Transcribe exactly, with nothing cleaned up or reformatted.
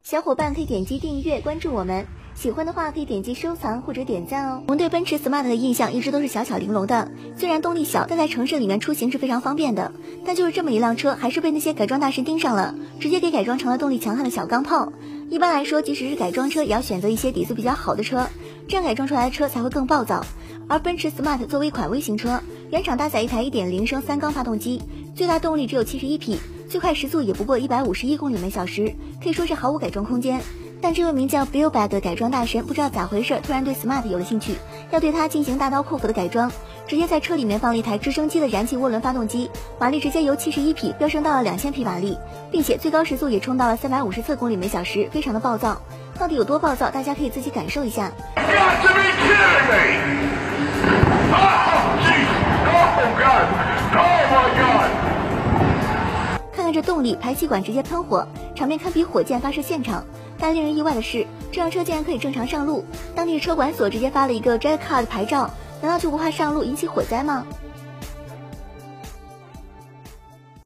小伙伴可以点击订阅关注我们，喜欢的话可以点击收藏或者点赞哦。我们对奔驰 Smart 的印象一直都是小巧玲珑的，虽然动力小，但在城市里面出行是非常方便的。但就是这么一辆车，还是被那些改装大神盯上了，直接给改装成了动力强悍的小钢炮。一般来说，即使是改装车，也要选择一些底子比较好的车，这样改装出来的车才会更暴躁。而奔驰 Smart 作为一款微型车，原厂搭载一台 一点零 升三缸发动机，最大动力只有七十一匹，最快时速也不过一百五十一公里每小时，可以说是毫无改装空间。但这位名叫 Billback 的改装大神不知道咋回事，突然对 Smart 有了兴趣，要对它进行大刀阔斧的改装，直接在车里面放了一台直升机的燃气涡轮发动机，马力直接由七十一匹飙升到了两千匹马力，并且最高时速也冲到了三百五十四公里每小时，非常的暴躁。到底有多暴躁，大家可以自己感受一下。看看这动力，排气管直接喷火，场面堪比火箭发射现场。但令人意外的是，这辆车竟然可以正常上路，当地车管所直接发了一个 Jet Car 的牌照，难道就不怕上路引起火灾吗？